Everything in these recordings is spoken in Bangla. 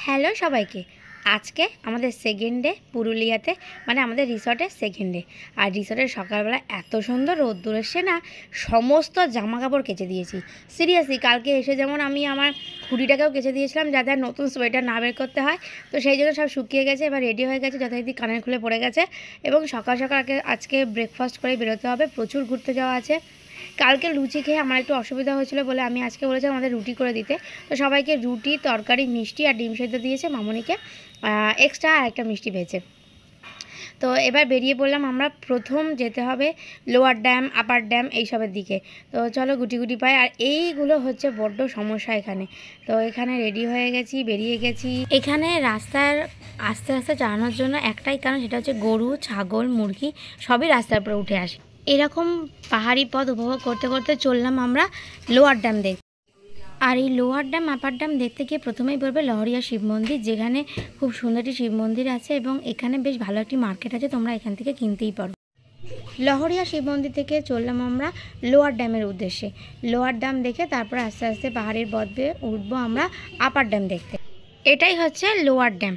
হ্যালো সবাইকে। আজকে আমাদের সেকেন্ড ডে পুরুলিয়াতে, মানে আমাদের রিসর্টের সেকেন্ড ডে। আর রিসর্টের সকালবেলা এত সুন্দর রোদ্দুর এসে না, সমস্ত জামা কাপড় কেচে দিয়েছি। সিরিয়াসলি কালকে এসে যেমন আমি আমার হুডিটাকেও কেচে দিয়েছিলাম যাতে আর নতুন সোয়েটার না বের করতে হয়, তো সেই জন্য সব শুকিয়ে গেছে, এবার রেডি হয়ে গেছে, যথারীতি কানের খুলে পড়ে গেছে। এবং সকাল সকাল আজকে ব্রেকফাস্ট করে বেরোতে হবে, প্রচুর ঘুরতে যাওয়া আছে। কালকে লুচি খেয়ে আমার একটু অসুবিধা হয়েছিল বলে আমি আজকে বলেছিলাম আমাদের রুটি করে দিতে। তো সবাইকে রুটি, তরকারি, মিষ্টি আর ডিম সেদ্ধ দিয়েছে, মামনিকে এক্সট্রা আর একটা মিষ্টি ভেজে। তো এবার বেরিয়ে পড়লাম আমরা। প্রথম যেতে হবে লোয়ার ড্যাম, আপার ড্যাম এইসবের দিকে। তো চলো গুটি গুটি পাই। আর এইগুলো হচ্ছে বড্ড সমস্যা এখানে। তো এখানে রেডি হয়ে গেছি, বেরিয়ে গেছি। এখানে রাস্তার আস্তে আস্তে চালানোর জন্য একটাই কারণ, সেটা হচ্ছে গরু, ছাগল, মুরগি সবই রাস্তার উপরে উঠে আসে। এরকম পাহাড়ি পথ উপভোগ করতে করতে চললাম আমরা লোয়ার ড্যাম দেখতে। আর এই লোয়ার ড্যাম, আপার ড্যাম দেখতে গিয়ে প্রথমেই পড়বে লহরিয়া শিব মন্দির, যেখানে খুব সুন্দর একটি শিব মন্দির আছে এবং এখানে বেশ ভালো একটি মার্কেট আছে, তোমরা এখান থেকে কিনতেই পারো। লহরিয়া শিব মন্দির থেকে চললাম আমরা লোয়ার ড্যামের উদ্দেশ্যে। লোয়ার ড্যাম দেখে তারপর আস্তে আস্তে পাহাড়ের পথ বেয়ে উঠবো আমরা আপার ড্যাম দেখতে। এটাই হচ্ছে লোয়ার ড্যাম।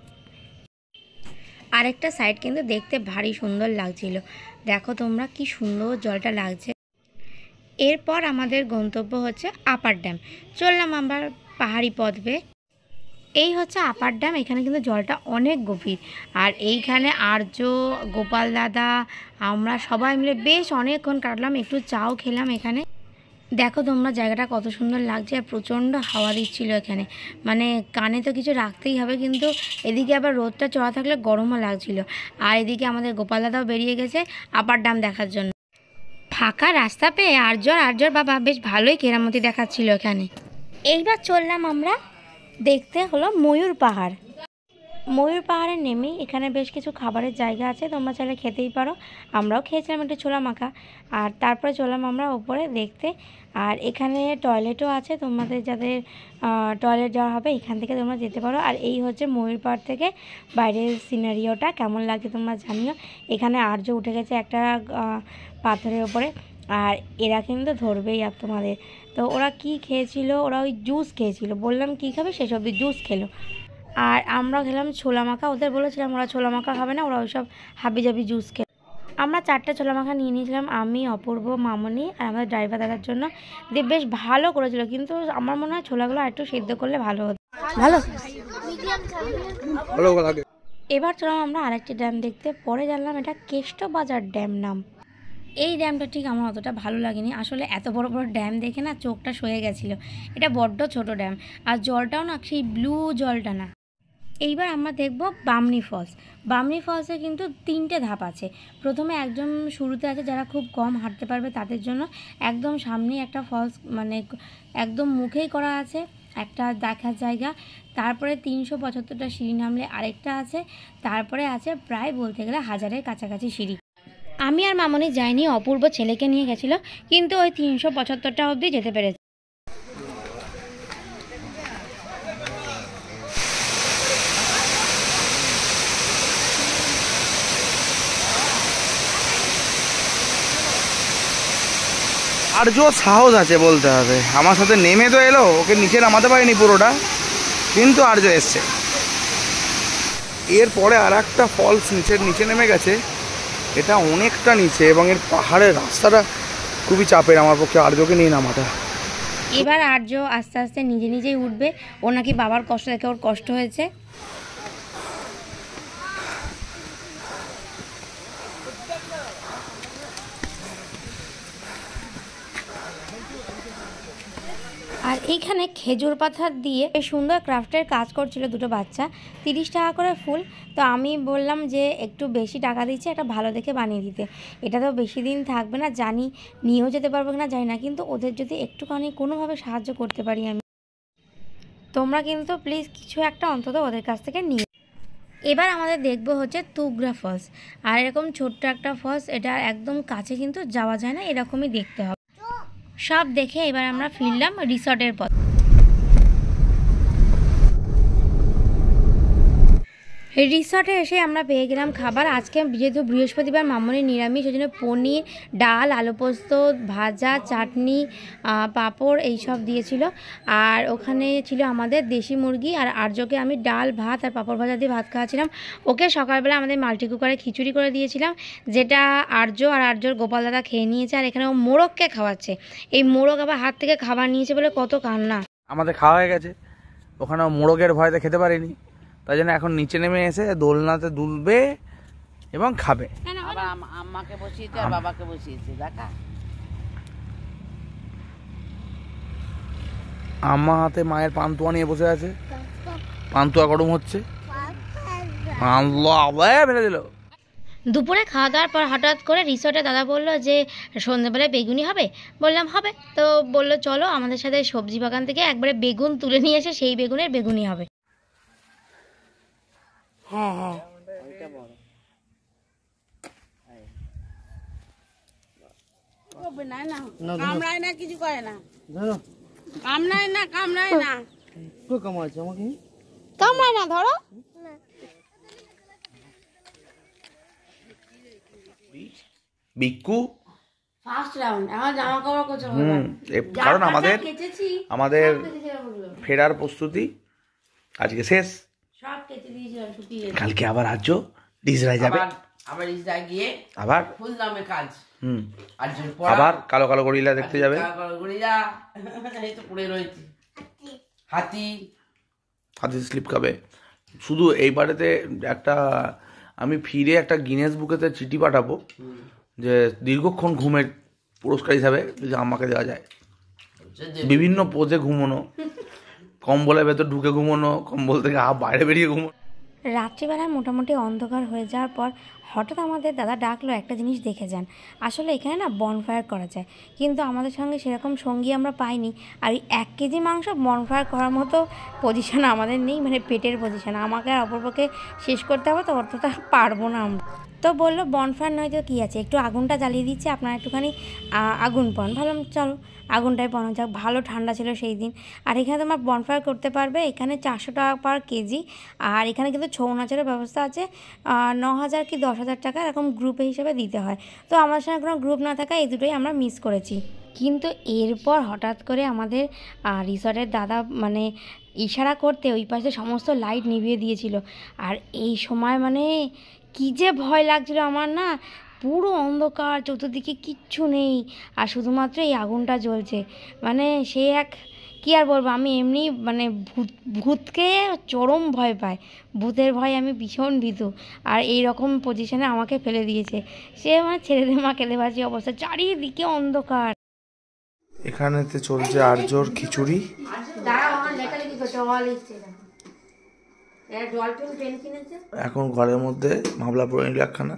আরেকটা সাইড কিন্তু দেখতে ভারী সুন্দর লাগছিল, দেখো তোমরা কি সুন্দর জলটা লাগছে। এরপর আমাদের গন্তব্য হচ্ছে আপার ড্যাম। চললাম আমরা পাহাড়ি পথ বেয়ে। এই হচ্ছে আপার ড্যাম। এখানে কিন্তু জলটা অনেক গভীর। আর এইখানে আর্য, গোপাল দাদা, আমরা সবাই মিলে বেশ অনেকক্ষণ কাটলাম, একটু চাও খেলাম এখানে। দেখো তোমরা জায়গাটা কত সুন্দর লাগছে, আর প্রচণ্ড হাওয়া দিচ্ছিল এখানে, মানে কানে তো কিছু রাখতেই হবে, কিন্তু এদিকে আবার রোদটা চড়া থাকলে গরমও লাগছিল। আর এদিকে আমাদের গোপাল দাদাও বেরিয়ে গেছে আপার ড্যাম দেখার জন্য। ফাঁকা রাস্তা পেয়ে আর্যর বাবা বেশ ভালোই কেরামতি দেখাচ্ছিল এখানে। এইবার চললাম আমরা দেখতে হলো ময়ূর পাহাড়। ময়ূর পাহাড়ে নেমে এখানে বেশ কিছু খাবারের জায়গা আছে, তোমরা চাইলে খেতেই পারো। আমরাও খেয়েছিলাম একটু ছোলা মাখা। আর তারপরে চললাম আমরা ওপরে দেখতে। আর এখানে টয়লেটও আছে, তোমাদের যাদের টয়লেট যাওয়া হবে এখান থেকে তোমরা যেতে পারো। আর এই হচ্ছে ময়ূর পাহাড় থেকে বাইরের সিনারিওটা, কেমন লাগে তোমরা জানিও। এখানে আর্য উঠে গেছে একটা পাথরের ওপরে, আর এরা কিন্তু ধরবেই আর তোমাদের। তো ওরা কি খেয়েছিল, ওরা ওই জুস খেয়েছিল, বললাম কি খাবে, সেসব জুস খেলো। আর আমরা খেলাম ছোলা মাখা। ওদের বলেছিলাম ওরা ছোলা মাখা খাবে না, ওরা ওইসব হাবিজাবি জুস খেলো। আমরা 4টে ছোলা মাখা নিয়ে নিয়েছিলাম, আমি, অপূর্ব, মামনি আর আমাদের ড্রাইভার দাদার জন্য। দিয়ে বেশ ভালো করেছিল, কিন্তু আমার মনে হয় ছোলাগুলো আর একটু সিদ্ধ করলে ভালো হতো। ভালো এবার চললাম আমরা আরেকটি ড্যাম দেখতে। পরে জানলাম এটা কেষ্টবাজার ড্যাম নাম। এই ড্যামটা ঠিক আমার অতটা ভালো লাগেনি আসলে। এত বড় বড় ড্যাম দেখে না চোখটা সয়ে গেছিলো। এটা বড্ড ছোট ড্যাম, আর জলটাও না সেই ব্লু জলটা না। এইবার আমরা দেখব বামনি ফলস। বামনি ফলসে কিন্তু 3টে ধাপ আছে। প্রথমে একদম শুরুতে আছে যারা খুব কম হাঁটতে পারবে তাদের জন্য, একদম সামনেই একটা ফলস, মানে একদম মুখেই করা আছে একটা দেখার জায়গা। তারপরে 375টা সিঁড়ি নামলে আরেকটা আছে। তারপরে আছে প্রায় বলতে গেলে 1000-এর কাছাকাছি সিঁড়ি। আমি আর মামনি যাইনি, অপূর্ব ছেলেকে নিয়ে গেছিলো, কিন্তু ওই 375টা অবধি যেতে পেরেছে। আর্য সাহস আছে বলতে হবে, আমার সাথে নেমে তো এলো, ওকে নিচে নামাতে পারিনি পুরোটা, কিন্তু আর্য এসছে। এরপরে আর একটা ফলস নিচে নেমে গেছে, এটা অনেকটা নিচে এবং এর পাহাড়ের রাস্তাটা খুবই চাপের, আমার পক্ষে আর্যকে নিয়ে নামাটা। এবার আর্য আস্তে আস্তে নিজেই উঠবে। ও নাকি বাবার কষ্ট দেখে ওর কষ্ট হয়েছে। আর এইখানে খেজুর পাতা দিয়ে বেশ সুন্দর ক্রাফটের কাজ করছিল দুটো বাচ্চা। 30 টাকা করে ফুল। তো আমি বললাম যে একটু বেশি টাকা দিচ্ছে, একটা ভালো দেখে বানিয়ে দিতে। এটা তো বেশি দিন থাকবে না, জানি নিয়েও যেতে পারবো কিনা জানি না, কিন্তু ওদের যদি একটুখানি কোনোভাবে সাহায্য করতে পারি আমি, তোমরা কিন্তু প্লিজ কিছু একটা অন্তত ওদের কাছ থেকে নিয়ে। এবার আমাদের দেখবো হচ্ছে তুগরা ফলস। আর এরকম ছোট্ট একটা ফলস, এটা একদম কাছে কিন্তু যাওয়া যায় না, এরকমই দেখতে হবে। সব দেখে এবার আমরা ফিরলাম রিসর্টের পথ। রিসর্টে এসে আমরা পেয়ে গেলাম খাবার। আজকে যেহেতু বৃহস্পতিবার মামনির নিরামিষ, ওই জন্য পনির, ডাল, আলু পোস্ত, ভাজা, চাটনি, পাঁপড় এইসব দিয়েছিল। আর ওখানে ছিল আমাদের দেশি মুরগি, আর আর্যকে আমি ডাল, ভাত আর পাঁপড় ভাজা দিয়ে ভাত খাওয়াছিলাম। ওকে সকালবেলা আমাদের মাল্টি কুকারে খিচুড়ি করে দিয়েছিলাম, যেটা আর্য আর আর্যর গোপাল দাদা খেয়ে নিয়েছে। আর এখানে ও মোরগকে খাওয়াচ্ছে। এই মোরগ আবার হাত থেকে খাবার নিয়েছে বলে কত কান্না। আমাদের খাওয়া হয়ে গেছে, ওখানে মোরগের ভয়তে খেতে পারিনি, তাই জন্য এখন নিচে নেমে এসে দোলনাতে দুলবে এবং খাবে। আম্মাকে বসিয়েছে আর বাবাকে বসিয়েছে, দেখা আম্মা হাতে মায়ের পান্তুয়া নিয়ে বসে আছে, পান্তুয়া গরম হচ্ছে। ফেলে দিল। দুপুরে খাওয়া দাওয়ার পর হঠাৎ করে রিসর্টে দাদা বলল যে সন্ধ্যেবেলায় বেগুনি হবে। বললাম হবে। তো বললো চলো আমাদের সাথে সবজি বাগান থেকে একবারে বেগুন তুলে নিয়ে এসে সেই বেগুনের বেগুনি হবে। হ্যাঁ হ্যাঁ, কামড়ায় না, কিছু করে না, কামড়ায় না, কামড়ায় না, কামাচ্ছে আমাকে, কামড়ায় না, ধরো। বিক্কু ফার্স্ট রাউন্ড আমার জামা কাপড় কোচা কারণ আমাদের ফেরার প্রস্তুতি আজকে শেষ। সব কেটে দিয়েছিলাম, শুকিয়ে কালকে আবার আজ ডিজরায় যাবে, আবার ইসরায় গিয়ে আবার ফুল দামে কাজ, আবার কালো কালো গরিলা দেখতে যাবে। গরিলা এই তো পড়ে রয়েছে, হাতি হাতি স্লিপ খাবে। শুধু এইবারেতে একটা আমি ফিরে একটা গিনেস বুকেতে চিঠি পাঠাবো যে দীর্ঘক্ষণ ঘুমের পুরস্কার হিসাবে যদি আমাকে দেওয়া যায়। বিভিন্ন পোজে ঘুমোনো, কম্বলের ভেতর ঢুকে ঘুমোনো, কম্বল থেকে বাইরে বেরিয়ে ঘুমোনো। রাত্রিবেলা মোটামুটি অন্ধকার হয়ে যাওয়ার পর হঠাৎ আমাদের দাদা ডাকলো, একটা জিনিস দেখে যান। আসলে এখানে না বনফায়ার করা যায়, কিন্তু আমাদের সঙ্গে সেরকম সঙ্গী আমরা পাইনি। আর ওই 1 কেজি মাংস বনফায়ার করার মতো পজিশন আমাদের নেই, মানে পেটের পজিশন। আমাকে আর অপরপক্ষে শেষ করতে হবে, তো অতটা পারবো না আমরা। তো বললো বনফায়ার নয় তো কী আছে, একটু আগুনটা জ্বালিয়ে দিচ্ছি, আপনারা একটুখানি আগুন পান। ভাবলাম চলো আগুনটাই পানো যাক। ভালো ঠান্ডা ছিল সেই দিন। আর এখানে তোমার বনফায়ার করতে পারবে, এখানে 400 টাকা পার কেজি। আর এখানে কিন্তু ছৌ নাচেরও ব্যবস্থা আছে, 9,000 কি 10,000 টাকা এরকম গ্রুপে হিসেবে দিতে হয়। তো আমার সঙ্গে কোনো গ্রুপ না থাকা এই দুটোই আমরা মিস করেছি। কিন্তু এরপর হঠাৎ করে আমাদের রিসর্টের দাদা মানে ইশারা করতে ওই পাশে সমস্ত লাইট নিভিয়ে দিয়েছিল। আর এই সময় মানে কী যে ভয় লাগছিল আমার না, পুরো অন্ধকার, চতুর্দিকে কিচ্ছু নেই, আর শুধুমাত্র এই আগুনটা জ্বলছে। মানে সে এক কী আর বলবো, আমি এমনি মানে ভূতকে চরম ভয় পাই, ভূতের ভয় আমি ভীষণ ভীতু। আর এই রকম পজিশনে আমাকে ফেলে দিয়েছে সে, মানে ছেড়ে দে মা কেলেবাজি অবস্থা, চারিদিকে অন্ধকার। এখানেতে চলছে আর্যর খিচুড়ি। এখন ঘরের মধ্যে মামলা পড়ে নিল একখানা।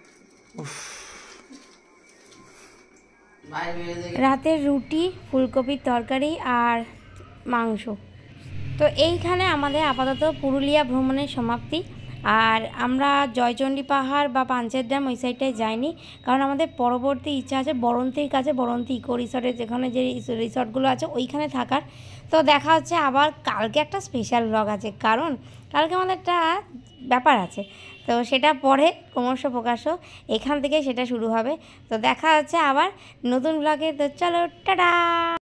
রাতের রুটি, ফুলকপির তরকারি আর মাংস। তো এইখানে আমাদের আপাতত পুরুলিয়া ভ্রমণের সমাপ্তি। আর আমরা জয়চণ্ডী পাহাড় বা পাঞ্চের ড্যাম ওই সাইডটায় যাইনি, কারণ আমাদের পরবর্তী ইচ্ছা আছে বরন্তির কাছে, বরন্তি ইকো রিসর্টে, যেখানে যে রিসর্টগুলো আছে ওইখানে থাকার। তো দেখা হচ্ছে আবার কালকে একটা স্পেশাল ব্লগ আছে, কারণ কালকে আমাদের একটা ব্যাপার আছে। তো সেটা পরে ক্রমশ প্রকাশ্য, এখান থেকে সেটা শুরু হবে। তো দেখা হচ্ছে আবার নতুন ব্লগে। তো চলো টাটা।